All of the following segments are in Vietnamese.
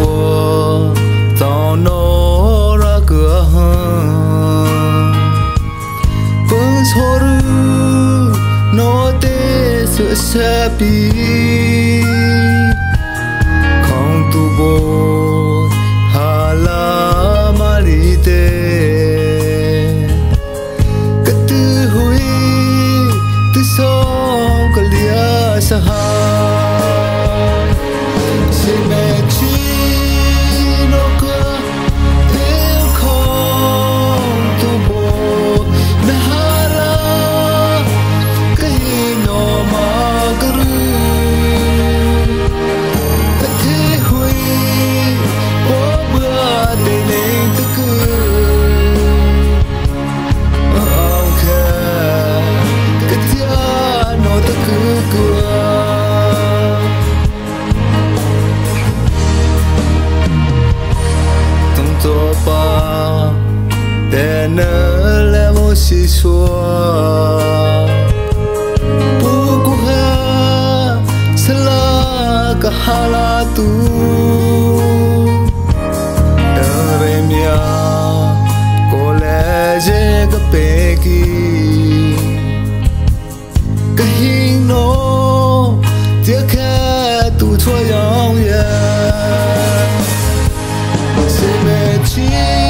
bùa tao nó ra cửa vẫn số nó tê sự xe bi không tu bùa hà la mà đi tê cái tư hủy tư sống cái lia sa ha se mẹ chi nó cơ theo không tu bùa na hà la cái nó mà cái thế hủy bỏ bữa để nên tư cứ nỡ là một sự xóa buku ha salah kahala tu remia college ka peki kahin no tia ka tu thua yong ya se me chi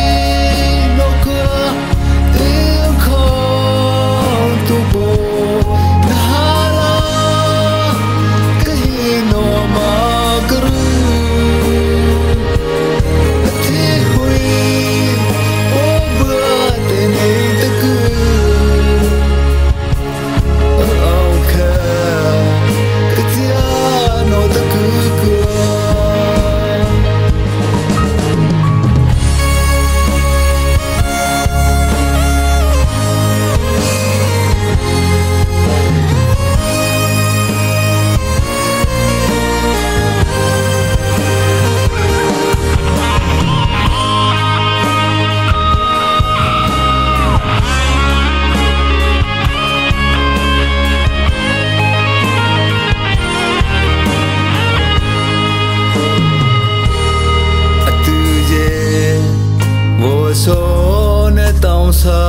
số nơi tông xa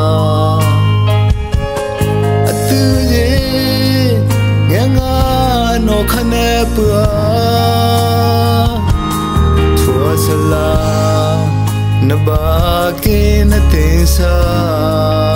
tự nhiên nghe ngã nó khăn nè bữa thua xa la nó ba kia nó tình xa